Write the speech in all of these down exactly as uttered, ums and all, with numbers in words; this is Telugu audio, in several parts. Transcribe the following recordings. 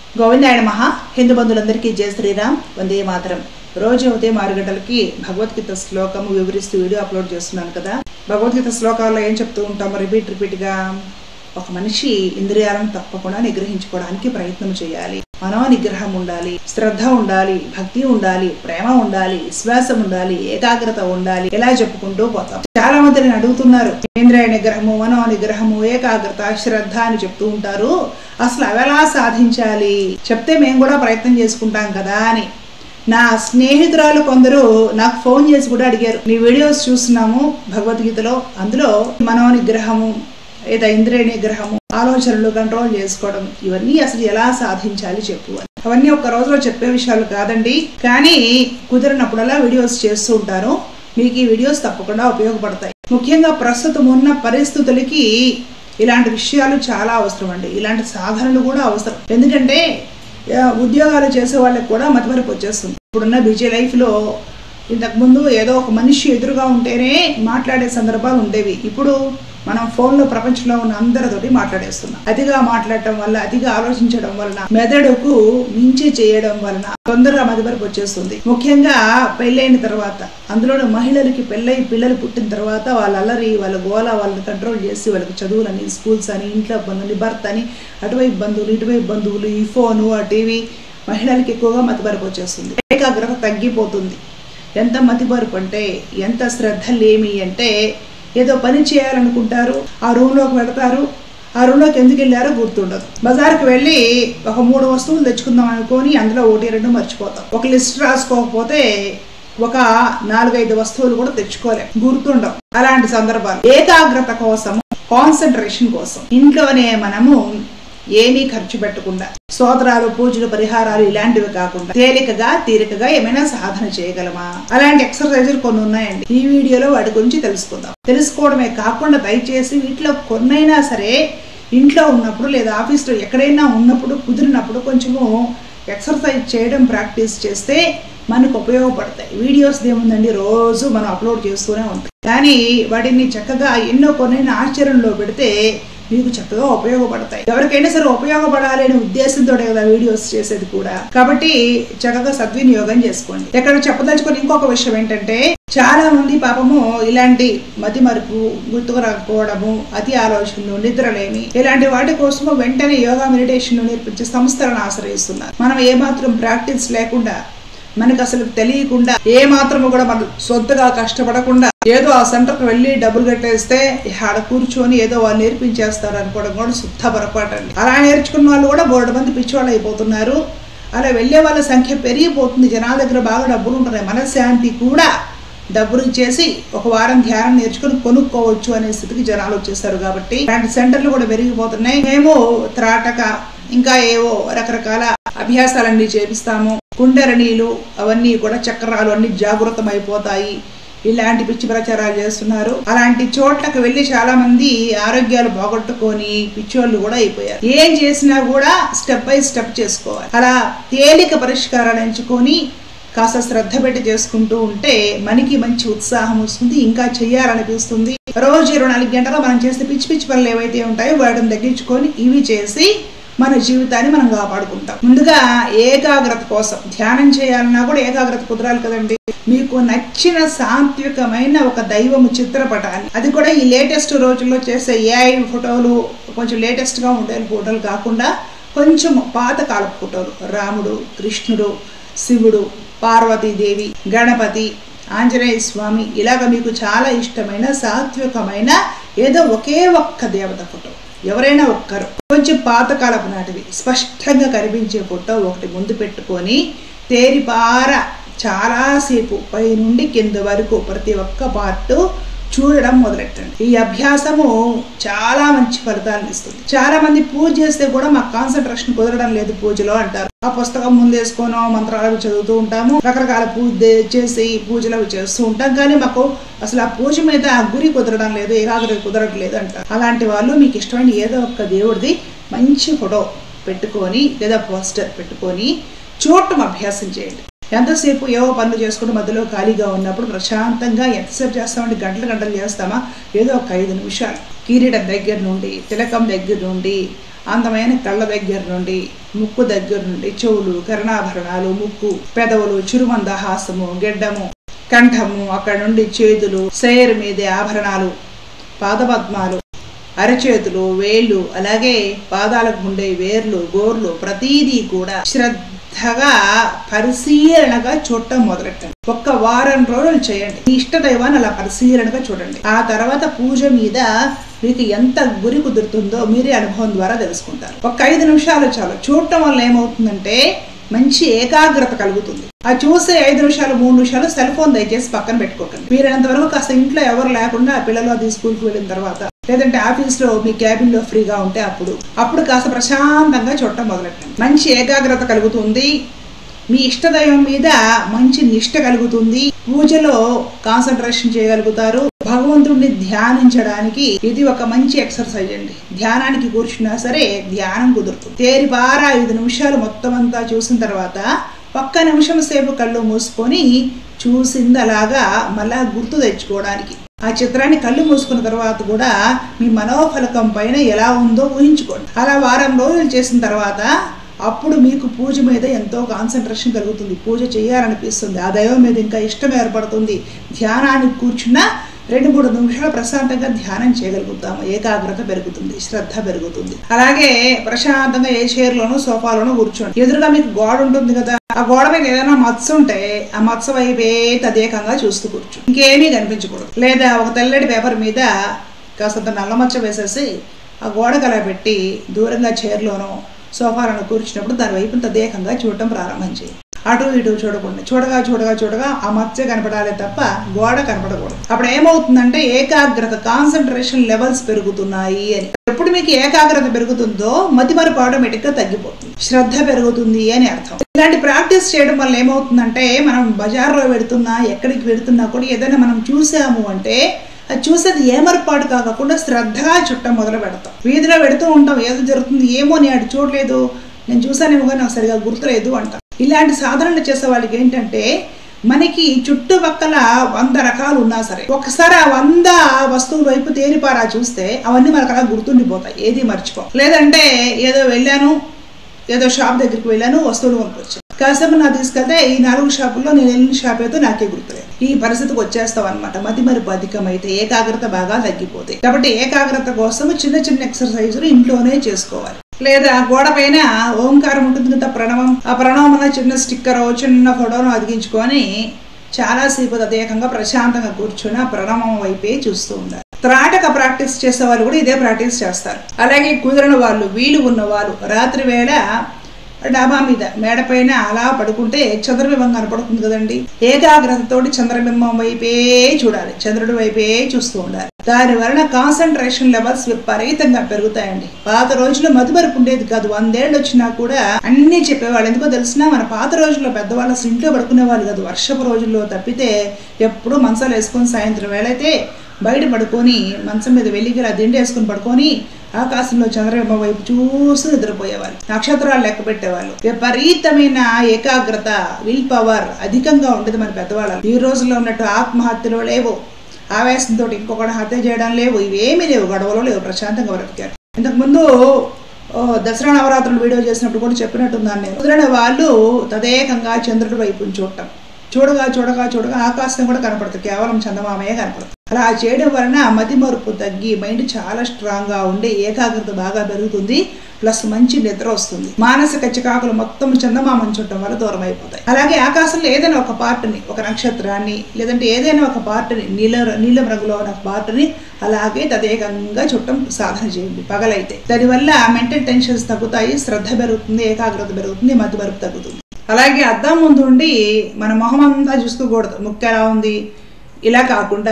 గోవిందాయ నమః. హిందూ బంధువులందరికీ జయ శ్రీరామ్. వందే మాతరం. రోజు ఉదయం ఆరు గంటలకి భగవద్గీత శ్లోకము వివరిస్తూ వీడియో అప్లోడ్ చేస్తున్నాను కదా. భగవద్గీత శ్లోకాల్లో ఏం చెప్తూ ఉంటాము రిపీట్ రిపీట్గా, ఒక మనిషి ఇంద్రియాలను తప్పకుండా నిగ్రహించుకోవడానికి ప్రయత్నం చేయాలి. మనో నిగ్రహం ఉండాలి, శ్రద్ధ ఉండాలి, భక్తి ఉండాలి, ప్రేమ ఉండాలి, విశ్వాసం ఉండాలి, ఏకాగ్రత ఉండాలి. ఇలా చెప్పుకుంటూ పోతాం. చాలా మంది నేను అడుగుతున్నారు, ఇంద్రియ నిగ్రహము, మనో నిగ్రహము, ఏకాగ్రత, శ్రద్ధ అని చెప్తూ ఉంటారు. అసలు అవి ఎలా సాధించాలి చెప్తే మేము కూడా ప్రయత్నం చేసుకుంటాం కదా అని. నా స్నేహితురాలు కొందరు నాకు ఫోన్ చేసి కూడా అడిగారు, నీ వీడియోస్ చూస్తున్నాము భగవద్గీతలో, అందులో మనో నిగ్రహము, ఏదో ఇంద్రియ నిగ్రహము, ఆలోచనలు కంట్రోల్ చేసుకోవడం, ఇవన్నీ అసలు ఎలా సాధించాలి చెప్పు అని. అవన్నీ ఒక్క రోజులో చెప్పే విషయాలు కాదండి, కానీ కుదిరినప్పుడల్లా వీడియోస్ చేస్తూ ఉంటాను. మీకు ఈ వీడియోస్ తప్పకుండా ఉపయోగపడతాయి. ముఖ్యంగా ప్రస్తుతం ఉన్న పరిస్థితులకి ఇలాంటి విషయాలు చాలా అవసరం అండి. ఇలాంటి సాధనలు కూడా అవసరం. ఎందుకంటే ఉద్యోగాలు చేసే వాళ్ళకి కూడా మతిమరుపు వచ్చేస్తుంది. ఇప్పుడున్న బిజీ లైఫ్లో ఇంతకుముందు ఏదో ఒక మనిషి ఎదురుగా ఉంటేనే మాట్లాడే సందర్భాలు ఉండేవి. ఇప్పుడు మనం ఫోన్లో ప్రపంచంలో ఉన్న అందరితోటి మాట్లాడేస్తున్నాం. అతిగా మాట్లాడటం వల్ల, అతిగా ఆలోచించడం వలన, మెదడుకు మించి చేయడం వలన తొందరగా మతిమరుపు వచ్చేస్తుంది. ముఖ్యంగా పెళ్ళైన తర్వాత, అందులోని మహిళలకి పెళ్ళై పిల్లలు పుట్టిన తర్వాత వాళ్ళ అల్లరి, వాళ్ళ గోల, వాళ్ళని కంట్రోల్ చేసి వాళ్ళకి చదువులని, స్కూల్స్ అని, ఇంట్లో బంధువులు, భర్త అని, అటువైపు బంధువులు, ఇటువైపు బంధువులు, ఈ ఫోను, ఆ టీవీ, మహిళలకి ఎక్కువగా మతిమరుపు వచ్చేస్తుంది. ఏకాగ్రత తగ్గిపోతుంది. ఎంత మతిమరుపు అంటే, ఎంత శ్రద్ధ లేమి అంటే, ఏదో పని చేయాలనుకుంటారు, ఆ రూమ్లోకి వెళతారు, ఆ రూమ్లోకి ఎందుకు వెళ్ళారో గుర్తుండదు. బజార్కి వెళ్ళి ఒక మూడు వస్తువులు తెచ్చుకుందాం అనుకొని అందులో ఒకటి రెండు మర్చిపోతాం. ఒక లిస్ట్ రాసుకోకపోతే ఒక నాలుగైదు వస్తువులు కూడా తెచ్చుకోలేం, గుర్తుండవు. అలాంటి సందర్భాలు. ఏకాగ్రత కోసం, కాన్సన్ట్రేషన్ కోసం ఇంట్లోనే మనము ఏమీ ఖర్చు పెట్టకుండా, స్తోత్రాలు, పూజలు, పరిహారాలు ఇలాంటివి కాకుండా తేలికగా తీరికగా ఏమైనా సాధన చేయగలమా? అలాంటి ఎక్సర్సైజులు కొన్ని ఉన్నాయండి. ఈ వీడియోలో వాటి గురించి తెలుసుకుందాం. తెలుసుకోవడమే కాకుండా దయచేసి వీటిలో కొన్నైనా సరే ఇంట్లో ఉన్నప్పుడు లేదా ఆఫీస్లో ఎక్కడైనా ఉన్నప్పుడు కుదిరినప్పుడు కొంచెము ఎక్సర్సైజ్ చేయడం ప్రాక్టీస్ చేస్తే మనకు ఉపయోగపడతాయి. వీడియోస్ ఏముందండి, రోజు మనం అప్లోడ్ చేస్తూనే ఉంటాం, కానీ వాటిని చక్కగా ఎన్నో కొన్నైనా ఆచరణలో పెడితే మీకు చక్కగా ఉపయోగపడతాయి. ఎవరికైనా సరే ఉపయోగపడాలి అనే ఉద్దేశంతో కదా వీడియోస్ చేసేది కూడా. కాబట్టి చక్కగా సద్వినియోగం చేసుకోండి. ఎక్కడ చెప్పదలుచుకొని ఇంకొక విషయం ఏంటంటే, చాలా మంది పాపము ఇలాంటి మతి మరుపు, గుర్తుకు రాకపోవడము, అతి ఆలోచనలు, నిద్రలేమి, ఇలాంటి వాటి కోసము వెంటనే యోగా, మెడిటేషన్ నేర్పించే సంస్థలను ఆశ్రయిస్తున్నారు. మనం ఏమాత్రం ప్రాక్టీస్ లేకుండా, మనకు అసలు తెలియకుండా, ఏ మాత్రము కూడా మనం సొంతగా కష్టపడకుండా ఏదో ఆ సెంటర్కి వెళ్ళి డబ్బులు కట్టేస్తే ఆడ కూర్చొని ఏదో వాళ్ళు నేర్పించేస్తారు అనుకోవడం కూడా శుద్ధ పొరపాటు అండి. అలా నేర్చుకున్న వాళ్ళు కూడా బోర్డు మంది పిచ్చివాళ్ళు అయిపోతున్నారు. అలా వెళ్ళే వాళ్ళ సంఖ్య పెరిగిపోతుంది. జనాల దగ్గర బాగా డబ్బులు ఉంటున్నాయి. మనశ్శాంతి కూడా డబ్బులు ఇచ్చేసి ఒక వారం ధ్యానం నేర్చుకుని కొనుక్కోవచ్చు అనే స్థితికి జనాలు వచ్చేస్తారు. కాబట్టి అలాంటి సెంటర్లు కూడా పెరిగిపోతున్నాయి. మేము త్రాటక ఇంకా ఏవో రకరకాల అభ్యాసాలన్నీ చేపిస్తాము. కుండరణీలు అవన్నీ కూడా, చక్రాలు అన్ని జాగృతం అయిపోతాయి. ఇలాంటి పిచ్చి ప్రచారాలు చేస్తున్నారు. అలాంటి చోట్లకు వెళ్ళి చాలా మంది ఆరోగ్యాలు పోగొట్టుకొని పిచ్చోళ్ళు కూడా అయిపోయారు. ఏం చేసినా కూడా స్టెప్ బై స్టెప్ చేసుకోవాలి. అలా తేలిక పరిష్కారాలు ఎంచుకొని కాస్త శ్రద్ధ పెట్టి చేసుకుంటూ ఉంటే మనకి మంచి ఉత్సాహం వస్తుంది, ఇంకా చెయ్యాలనిపిస్తుంది. రోజు ఇరవై నాలుగు గంటలు మనం చేసే పిచ్చి పిచ్చి పనులు ఏవైతే ఉంటాయో వాటిని తగ్గించుకొని ఇవి చేసి మన జీవితాన్ని మనం కాపాడుకుంటాం. ముందుగా ఏకాగ్రత కోసం ధ్యానం చేయాలన్నా కూడా ఏకాగ్రత కుదరాలి కదండి. మీకు నచ్చిన సాత్వికమైన ఒక దైవము చిత్రపటాన్ని, అది కూడా ఈ లేటెస్ట్ రోజుల్లో చేసే ఏఐ ఫోటోలు, కొంచెం లేటెస్ట్గా ఉండే ఫోటోలు కాకుండా కొంచెం పాతకాల ఫోటోలు, రాముడు, కృష్ణుడు, శివుడు, పార్వతీదేవి, గణపతి, ఆంజనేయ స్వామి, ఇలాగ మీకు చాలా ఇష్టమైన సాత్వికమైన ఏదో ఒకే ఒక్క దేవత ఫోటో, ఎవరైనా ఒక్కరు కొంచెం పాతకాలపు నాటివి స్పష్టంగా కనిపించే ఫోటో ఒకటి ముందు పెట్టుకొని తేరిపార చాలాసేపు పై నుండి కింద వరకు ప్రతి ఒక్క పార్ట్ చూడడం మొదలెట్టండి. ఈ అభ్యాసము చాలా మంచి ఫలితాలను ఇస్తుంది. చాలా మంది పూజ చేస్తే కూడా మాకు కాన్సన్ట్రేషన్ కుదరడం లేదు పూజలో అంటారు. ఆ పుస్తకం ముందేసుకోనో మంత్రాలు చదువుతూ ఉంటాము, రకరకాల పూజ చేసి పూజలు అవి చేస్తూ ఉంటాం, కానీ మాకు అసలు ఆ పూజ మీద ఆ గురి కుదరడం లేదు, ఏకాగ్రత కుదరట్లేదు అంటారు. అలాంటి వాళ్ళు మీకు ఇష్టమైన ఏదో ఒక దేవుడిది మంచి ఫోటో పెట్టుకొని లేదా పోస్టర్ పెట్టుకొని చూడటం అభ్యాసం చేయండి. ఎంతసేపు ఏవో పనులు చేసుకుంటూ మధ్యలో ఖాళీగా ఉన్నప్పుడు ప్రశాంతంగా ఎంతసేపు చేస్తామంటే గంటలు గంటలు చేస్తామా, ఏదో ఒక ఐదు నిమిషాలు కిరీటం దగ్గర నుండి, తిలకం దగ్గర నుండి, అందమైన కళ్ళ దగ్గర నుండి, ముక్కు దగ్గర నుండి, చెవులు, కర్ణాభరణాలు, ముక్కు, పెదవులు, చురుమందహాసము, గెడ్డము, కంఠము, అక్కడ నుండి చేతులు, శరీరం మీదే ఆభరణాలు, పాదపద్మాలు, అరచేతులు, వేళ్ళు, అలాగే పాదాలకు ఉండే వేర్లు, గోర్లు, ప్రతీదీ కూడా శ్రద్ధగా పరిశీలనగా చూడటం మొదలెట్టండి. ఒక్క వారం రోజులు చేయండి. మీ ఇష్ట దైవాన్ని అలా పరిశీలనగా చూడండి. ఆ తర్వాత పూజ మీద మీకు ఎంత గురి కుదురుతుందో మీరే అనుభవం ద్వారా తెలుసుకుంటారు. ఒక ఐదు నిమిషాలు చాలు. చూడటం వల్ల ఏమవుతుందంటే మంచి ఏకాగ్రత కలుగుతుంది. ఆ చూసే ఐదు నిమిషాలు మూడు నిమిషాలు సెల్ ఫోన్ దయచేసి పక్కన పెట్టుకోకండి. వీరైనంత వరకు కాస్త ఇంట్లో ఎవరు లేకుండా పిల్లలు అది స్కూల్కి వెళ్ళిన తర్వాత, లేదంటే ఆఫీస్లో మీ క్యాబిన్ లో ఫ్రీగా ఉంటే అప్పుడు అప్పుడు కాస్త ప్రశాంతంగా చూడటం మొదలెట్టండి. మంచి ఏకాగ్రత కలుగుతుంది. మీ ఇష్టదైవం మీద మంచి నిష్ట కలుగుతుంది. పూజలో కాన్సన్ట్రేషన్ చేయగలుగుతారు. భగవంతుడిని ధ్యానించడానికి ఇది ఒక మంచి ఎక్సర్సైజ్ అండి. ధ్యానానికి కూర్చున్నా సరే ధ్యానం కుదురుతుంది. తేరిపార ఐదు నిమిషాలు మొత్తం అంతా చూసిన తర్వాత ఒక్క నిమిషం సేపు కళ్ళు మూసుకొని చూసింది అలాగా మళ్ళా గుర్తు తెచ్చుకోవడానికి ఆ చిత్రాన్ని కళ్ళు మూసుకున్న తర్వాత కూడా మీ మనోఫలకం పైన ఎలా ఉందో ఊహించుకోండి. అలా వారం రోజులు చేసిన తర్వాత అప్పుడు మీకు పూజ మీద ఎంతో కాన్సన్ట్రేషన్ కలుగుతుంది. పూజ చేయాలనిపిస్తుంది. ఆ దైవం మీద ఇంకా ఇష్టం ఏర్పడుతుంది. ధ్యానానికి కూర్చున్నా రెండు మూడు నిమిషాలు ప్రశాంతంగా ధ్యానం చేయగలుగుతాము. ఏకాగ్రత పెరుగుతుంది, శ్రద్ధ పెరుగుతుంది. అలాగే ప్రశాంతంగా ఏ చైర్లోనూ సోఫాలోనూ కూర్చోండి. ఎదురుగా మీకు గోడ ఉంటుంది కదా, ఆ గోడ మీద ఏదైనా మత్స ఉంటే ఆ మత్స వైపే తదేకంగా చూస్తూ కూర్చో. ఇంకేమీ కనిపించకూడదు. లేదా ఒక తెల్లటి పేపర్ మీద కాస్తంత నల్ల మచ్చ వేసేసి ఆ గోడకు అలా పెట్టి దూరంగా చైర్లోనూ సోఫాలను కూర్చున్నప్పుడు దాని వైపు తదేకంగా చూడటం ప్రారంభం చేయి. అటు ఇటు చూడకుండా చూడగా చూడగా చూడగా ఆ మచ్చ కనపడాలి తప్ప గోడ కనపడకూడదు. అప్పుడు ఏమవుతుందంటే ఏకాగ్రత, కాన్సన్ట్రేషన్ లెవెల్స్ పెరుగుతున్నాయి అని. ఎప్పుడు మీకు ఏకాగ్రత పెరుగుతుందో మతిమరుపు ఆటోమేటిక్ గా తగ్గిపోతుంది, శ్రద్ధ పెరుగుతుంది అని అర్థం. ఇలాంటి ప్రాక్టీస్ చేయడం వల్ల ఏమవుతుందంటే మనం బజార్లో పెడుతున్నా ఎక్కడికి పెడుతున్నా కూడా ఏదైనా మనం చూసాము అంటే అది చూసేది ఏమరపాటు కాకుండా శ్రద్ధగా చుట్టం మొదలు పెడతాం. వీధిలో పెడుతూ ఉంటాం, ఏదో జరుగుతుంది ఏమో నేను అటు చూడలేదు, నేను చూసానేమో కానీ నాకు సరిగా గుర్తులేదు అంటాం. ఇలాంటి సాధనలు చేసే వాళ్ళకి ఏంటంటే మనకి చుట్టుపక్కల వంద రకాలు ఉన్నా సరే ఒకసారి ఆ వంద వస్తువుల వైపు తేరిపారా చూస్తే అవన్నీ మనకు అలా గుర్తుండిపోతాయి, ఏది మర్చిపో. లేదంటే ఏదో వెళ్ళాను, ఏదో షాప్ దగ్గరికి వెళ్ళాను, వస్తువులు కొనుక్కొచ్చాను, కాసేపు నా తీసుకెళ్తే ఈ నాలుగు షాపుల్లో నేను వెళ్ళిన షాప్ అయితే నాకే గుర్తులేదు. ఈ పరిస్థితికి వచ్చేస్తాం అనమాట. మతిమరుపు అధికమైతే ఏకాగ్రత బాగా తగ్గిపోతాయి. కాబట్టి ఏకాగ్రత కోసం చిన్న చిన్న ఎక్సర్సైజులు ఇంట్లోనే చేసుకోవాలి. లేదా గోడ పైన ఓంకారం ఉంటుంది కదా, ప్రణవం, ఆ ప్రణవం అన్న చిన్న స్టిక్కర్ చిన్న ఫోటోను అతికించుకొని చాలాసేపు తదేకంగా ప్రశాంతంగా కూర్చొని ఆ ప్రణవం వైపే చూస్తూ ఉండాలి. త్రాటక ప్రాక్టీస్ చేసే వాళ్ళు కూడా ఇదే ప్రాక్టీస్ చేస్తారు. అలాగే కుదిరిన వాళ్ళు, వీలు ఉన్న వాళ్ళు రాత్రి వేళ డాబా మీద మేడ పైన అలా పడుకుంటే చంద్రబింబం కనపడుతుంది కదండి. ఏకాగ్రతతోటి చంద్రబింబం వైపే చూడాలి, చంద్రుడి వైపే చూస్తూ ఉండాలి. దాని వలన కాన్సన్ట్రేషన్ లెవెల్స్ విపరీతంగా పెరుగుతాయండి. పాత రోజుల్లో మతిమరుపు ఉండేది కాదు. వందేళ్ళు వచ్చినా కూడా అన్ని చెప్పేవాళ్ళు. ఎందుకో తెలిసినా మన పాత రోజుల్లో పెద్దవాళ్ళు అసలు ఇంట్లో పడుకునే వాళ్ళు కాదు. వర్షపు రోజుల్లో తప్పితే ఎప్పుడు మంచాలు వేసుకొని సాయంత్రం వేళైతే బయట పడుకొని మంచం మీద వెలిగిర దిండి వేసుకుని పడుకొని ఆకాశంలో చంద్రబింబం వైపు చూసి నిద్రపోయేవాళ్ళు. నక్షత్రాలు లెక్క పెట్టేవాళ్ళు. విపరీతమైన ఏకాగ్రత, విల్ పవర్ అధికంగా ఉండేది మన పెద్దవాళ్ళు. ఈ రోజుల్లో ఉన్నట్టు ఆత్మహత్యలు లేవు, ఆవేశంతో ఇంకొకటి హత్య చేయడం లేవు, ఇవేమీ లేవు, గొడవలు లేవు, ప్రశాంతంగా బ్రతికారు. ఇంతకుముందు దసరా నవరాత్రులు వీడియో చేసినప్పుడు కూడా చెప్పినట్టున్నాను నేను. కుదిరిన వాళ్ళు తదేకంగా చంద్రుడి వైపు చూడటం, చూడగా చూడగా చూడగా ఆకాశం కూడా కనపడుతుంది, కేవలం చందమామయే కనపడుతుంది. అలా చేయడం వలన మతిమరుపు తగ్గి మైండ్ చాలా స్ట్రాంగ్ గా ఉండి ఏకాగ్రత బాగా పెరుగుతుంది. ప్లస్ మంచి నిద్ర వస్తుంది. మానసిక చికాకులు మొత్తం చందమామని చూడటం వల్ల దూరం అయిపోతాయి. అలాగే ఆకాశంలో ఏదైనా ఒక పార్ట్ని, ఒక నక్షత్రాన్ని, లేదంటే ఏదైనా ఒక పార్ట్ని, నీల నీలం రంగులో ఉన్న పార్ట్ని అలాగే తదేకంగా చుట్టం సాధన చేయండి పగలైతే. దానివల్ల మెంటల్ టెన్షన్స్ తగ్గుతాయి, శ్రద్ధ పెరుగుతుంది, ఏకాగ్రత పెరుగుతుంది, మతిమరుపు తగ్గుతుంది. అలాగే అద్దం ముందు ఉండి మన మొహం అంతా చూసుకోకూడదు. ముక్కు ఎలా ఉంది ఇలా కాకుండా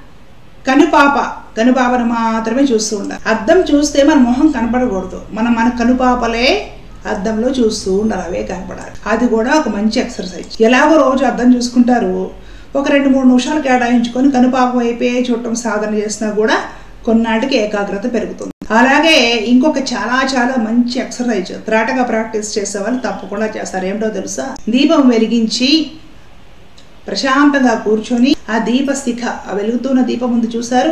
కనుపాప కనుపాపను మాత్రమే చూస్తూ ఉండాలి. అద్దం చూస్తే మన మొహం కనపడకూడదు. మనం మన కనుపాపలే అద్దంలో చూస్తూ ఉండాలి, అవే కనపడాలి. అది కూడా ఒక మంచి ఎక్సర్సైజ్. ఎలాగో రోజు అద్దం చూసుకుంటారు, ఒక రెండు మూడు నిమిషాలు కేటాయించుకొని కనుపాప వైపే చూడటం సాధన చేసినా కూడా కొన్నాటికి ఏకాగ్రత పెరుగుతుంది. అలాగే ఇంకొక చాలా చాలా మంచి ఎక్సర్సైజ్ త్రాటగా ప్రాక్టీస్ చేసే వాళ్ళు తప్పకుండా చేస్తారు. ఏమిటో తెలుసా? దీపం వెలిగించి ప్రశాంతంగా కూర్చొని ఆ దీప శిఖ, ఆ వెలుగుతున్న దీపం ముందు చూశారు,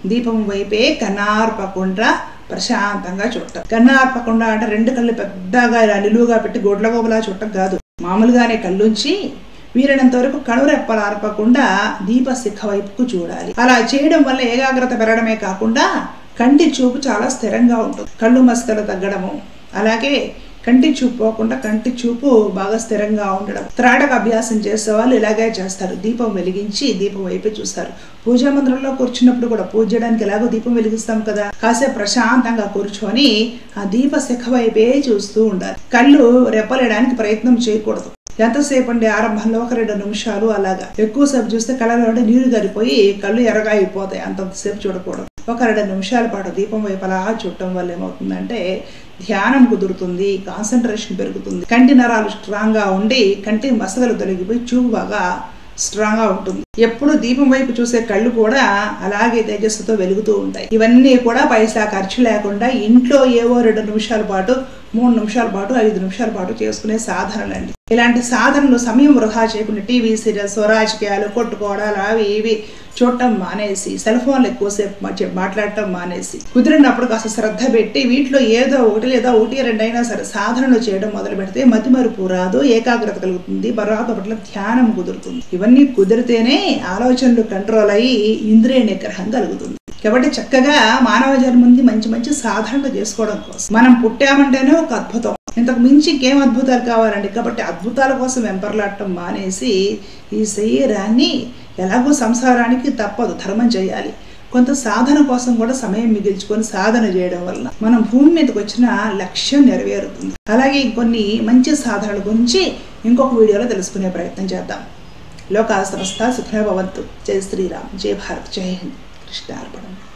దీపం వైపే కన్నార్పకుండా ప్రశాంతంగా చూడటం. కన్నార్పకుండా అంటే రెండు కళ్ళు పెద్దగా ఇలా నిలువుగా పెట్టి గొడ్ల గోబలా చూడటం కాదు. మామూలుగానే కళ్ళుంచి వీలైనంత వరకు కనురెప్పలు ఆర్పకుండా దీపశిఖ వైపుకు చూడాలి. అలా చేయడం వల్ల ఏకాగ్రత పెరగడమే కాకుండా కంటి చూపు చాలా స్థిరంగా ఉంటుంది. కళ్ళు మసకలు తగ్గడము, అలాగే కంటి చూపు పోకుండా కంటి చూపు బాగా స్థిరంగా ఉండడం. త్రాటక అభ్యాసం చేసే వాళ్ళు ఇలాగే చేస్తారు. దీపం వెలిగించి దీపం వైపే చూస్తారు. పూజా మందిరంలో కూర్చున్నప్పుడు కూడా పూజ చేయడానికి ఎలాగో దీపం వెలిగిస్తాం కదా, కాసేపు ప్రశాంతంగా కూర్చొని ఆ దీప శిఖ వైపే చూస్తూ ఉండాలి. కళ్ళు రెప్పలేయడానికి ప్రయత్నం చేయకూడదు. ఎంతసేపు అండి, ఆరంభంలో ఒక రెండు నిమిషాలు అలాగా. ఎక్కువసేపు చూస్తే కళ్ళలో నీరు గారిపోయి కళ్ళు ఎర్రగా అయిపోతాయి. అంతసేపు చూడకూడదు. ఒక రెండు నిమిషాల పాటు దీపం వైపు అలా చూడటం వల్ల ఏమవుతుందంటే ధ్యానం కుదురుతుంది, కాన్సన్ట్రేషన్ పెరుగుతుంది, కంటి నరాలు స్ట్రాంగ్ గా ఉండి కంటి మసకలు తొలగిపోయి చూపు బాగా స్ట్రాంగ్ గా ఉంటుంది. ఎప్పుడు దీపం వైపు చూసే కళ్ళు కూడా అలాగే తేజస్సుతో వెలుగుతూ ఉంటాయి. ఇవన్నీ కూడా పైసా ఖర్చు లేకుండా ఇంట్లో ఏవో రెండు నిమిషాల పాటు, మూడు నిమిషాల పాటు, ఐదు నిమిషాల పాటు చేసుకునే సాధనలండి. ఇలాంటి సాధనలు సమయం వృధా చేయకుండా టీవీ సీరియల్స్, రాజకీయాలు, కొట్టుకోవడాలు అవి ఇవి చూడటం మానేసి, సెల్ ఫోన్లు ఎక్కువసేపు మాట్లాడటం మానేసి, కుదిరినప్పుడు కాస్త శ్రద్ధ పెట్టి వీటిలో ఏదో ఒకటి లేదా ఒకటి రెండైనా సరే సాధనలు చేయడం మొదలు పెడితే మతిమరుపు రాదు, ఏకాగ్రత కలుగుతుంది, బరాక పట్ల ధ్యానం కుదురుతుంది. ఇవన్నీ కుదిరితేనే ఆలోచనలు కంట్రోల్ అయ్యి ఇంద్రియ నిగ్రహం కలుగుతుంది. కాబట్టి చక్కగా మానవ జన్మంది మంచి మంచి సాధనలు చేసుకోవడం కోసం మనం పుట్టామంటేనే ఒక అద్భుతం. ఇంతకు మించి ఇంకేం అద్భుతాలు కావాలండి. కాబట్టి అద్భుతాల కోసం వెంపర్లాడటం మానేసి ఈ శరీరాన్ని ఎలాగో సంసారానికి తప్పదు, ధర్మం చేయాలి. కొంత సాధన కోసం కూడా సమయం మిగిల్చుకొని సాధన చేయడం వల్ల మనం భూమి మీదకి వచ్చిన లక్ష్యం నెరవేరుతుంది. అలాగే ఇంకొన్ని మంచి సాధనల గురించి ఇంకొక వీడియోలో తెలుసుకునే ప్రయత్నం చేద్దాం. లోకా సమస్త సుఖినో భవంతు. జై శ్రీరామ్, జై భారత్, జై హింద్. కృష్ణార్పణం.